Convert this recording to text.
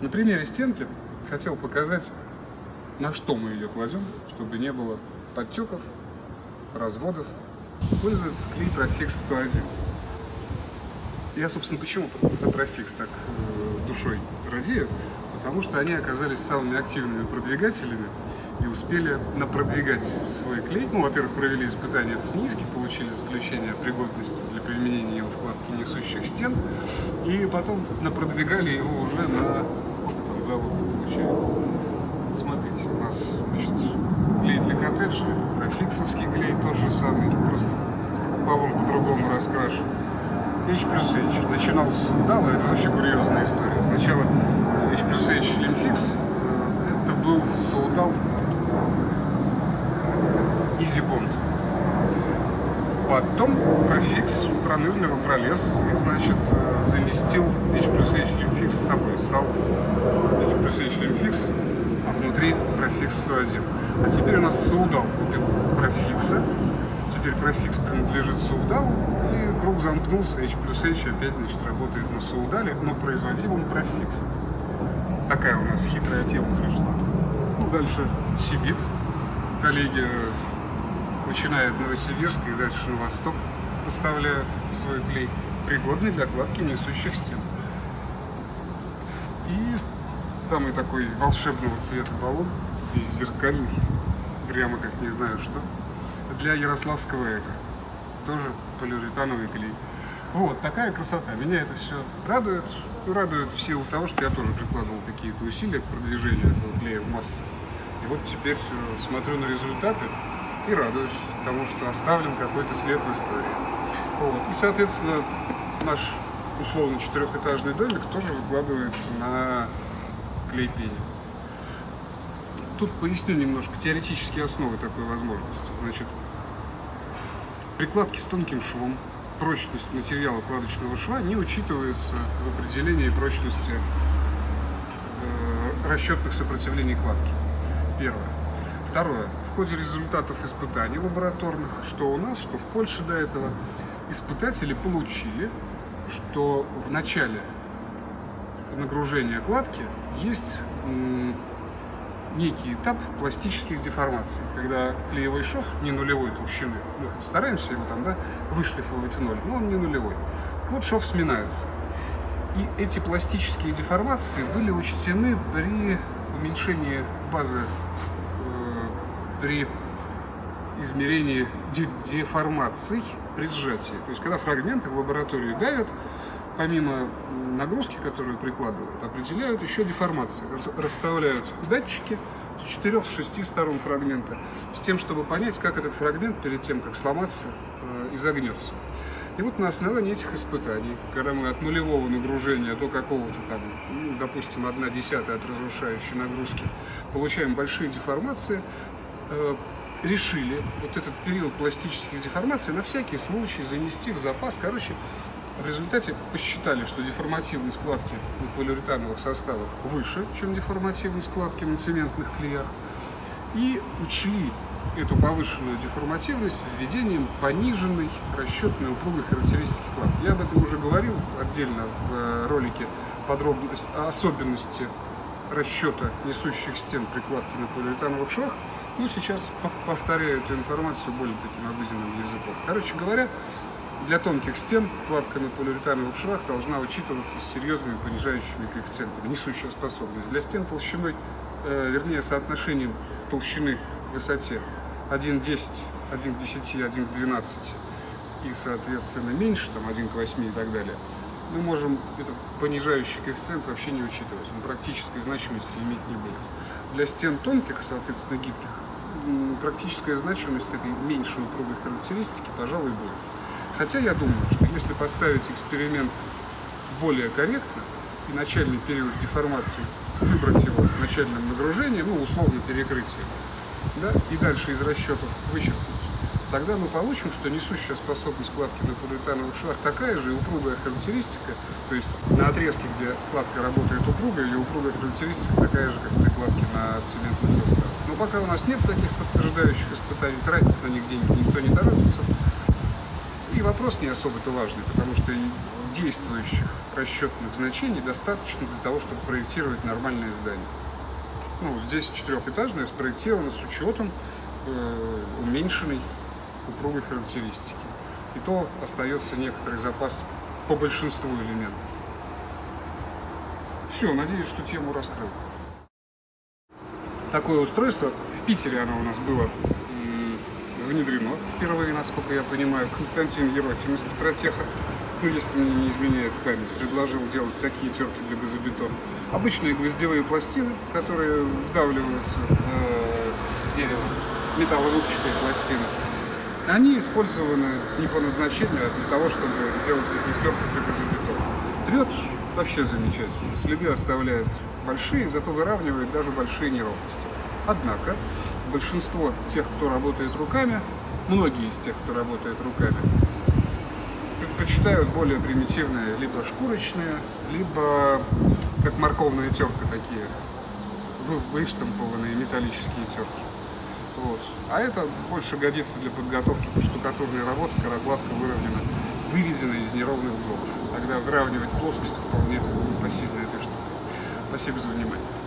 На примере стенки хотел показать, на что мы ее кладем, чтобы не было подтеков, разводов. Используется клей Proffix 101. Я, собственно, почему за Proffix так душой радею? Потому что они оказались самыми активными продвигателями и успели напродвигать свой клей. Ну, во-первых, провели испытания в ЦНИИСке, получили заключение о пригодности для применения его в кладке несущих стен, и потом напродвигали его уже на, сколько там завод получается. Смотрите, у нас, значит, клей для коттеджа, профиксовский клей тот же самый, просто полом по-другому раскрашен. H+H начинался с Судала, это вообще курьезная история. Сначала H+H Limfix, это был Судал Easy Bond. Потом Proffix пронырливо пролез и, значит, заместил H+H Limfix с собой. Стал H+H Limfix, а внутри Proffix 101. А теперь у нас Судал купил Proffix. Теперь Proffix принадлежит Судалу, и круг замкнулся, H+H опять, значит, работает на Судале, но производимым Proffix. Такая у нас хитрая тема сошла. Ну, дальше Сибит. Коллеги начинают Новосибирск и дальше на восток поставляют свой клей, пригодный для кладки несущих стен. И самый такой волшебного цвета баллон, беззеркальный, прямо как не знаю что, для ярославского эко. Тоже полиуретановый клей. Вот, такая красота. Меня это все радует. Радует в силу того, что я тоже прикладывал какие-то усилия к продвижению этого клея в массы. И вот теперь смотрю на результаты и радуюсь тому, что оставлен какой-то след в истории. Вот. И, соответственно, наш условно четырехэтажный домик тоже выкладывается на клей пене. Тут поясню немножко теоретические основы такой возможности. Значит, прикладки с тонким швом, прочность материала кладочного шва не учитывается в определении прочности расчетных сопротивлений кладки. Первое. Второе. В ходе результатов испытаний лабораторных, что у нас, что в Польше до этого, испытатели получили, что в начале нагружения кладки есть некий этап пластических деформаций, когда клеевой шов не нулевой толщины, мы хоть стараемся его там, да, вышлифовать в ноль, но он не нулевой. Вот шов сминается. И эти пластические деформации были учтены при уменьшении базы, при измерении деформаций при сжатии. То есть, когда фрагменты в лаборатории давят, помимо нагрузки, которую прикладывают, определяют еще деформации. Расставляют датчики с 4-6 сторон фрагмента, с тем, чтобы понять, как этот фрагмент перед тем, как сломаться, изогнется. И вот на основании этих испытаний, когда мы от нулевого нагружения до какого-то там, ну, допустим, 1/10 от разрушающей нагрузки, получаем большие деформации, решили вот этот период пластических деформаций на всякий случай занести в запас. Короче, в результате посчитали, что деформативность складки на полиуретановых составах выше, чем деформативность складки на цементных клеях, и учли эту повышенную деформативность введением пониженной расчетной упругой характеристики кладки. Я об этом уже говорил отдельно в ролике подробности, особенности расчета несущих стен прикладки на полиуретановых швах. Ну, сейчас повторяю эту информацию более таким обыденным языком. Короче говоря, для тонких стен кладка на полиуретановых швах должна учитываться с серьезными понижающими коэффициентами, несущая способность. Для стен толщиной, вернее, соотношением толщины к высоте 1,10, 1,10, 1,12 и, соответственно, меньше, там 1,8 и так далее, мы можем этот понижающий коэффициент вообще не учитывать, он практической значимости иметь не будет. Для стен тонких, соответственно, гибких, практическая значимость этой меньшей упругой характеристики, пожалуй, будет. Хотя я думаю, что если поставить эксперимент более корректно и начальный период деформации выбрать его начальным нагружением, ну, условно перекрытием, да, и дальше из расчетов вычеркнуть, тогда мы получим, что несущая способность кладки на полиуретановых швах такая же и упругая характеристика, то есть на отрезке, где кладка работает упругой, ее упругая характеристика такая же, как при кладке на цементных составах. Но пока у нас нет таких подтверждающих испытаний, тратить на них деньги никто не торопится. И вопрос не особо-то важный, потому что действующих расчетных значений достаточно для того, чтобы проектировать нормальное здание. Ну, здесь четырехэтажное спроектировано с учетом уменьшенной упругой характеристики. И то остается некоторый запас по большинству элементов. Все, надеюсь, что тему раскрыл. Такое устройство, в Питере оно у нас было внедрено впервые, насколько я понимаю. Константин Ерохин из Петротеха, ну, если мне не изменяет память, предложил делать такие терки для газобетона. Обычные гвоздевые пластины, которые вдавливаются в дерево, металлозубчатые пластины. Они использованы не по назначению, а для того, чтобы сделать из них терку для газобетона. Трет вообще замечательно. Следы оставляет большие, зато выравнивает даже большие неровности. Однако большинство тех, кто работает руками, многие из тех, кто работает руками, предпочитают более примитивные, либо шкурочные, либо как морковная терка, такие выштампованные металлические терки. Вот. А это больше годится для подготовки под штукатурной работы, когда кладка выровнена, выведена из неровных блоков. Тогда выравнивать плоскость вполне посильная эта штука. Спасибо за внимание.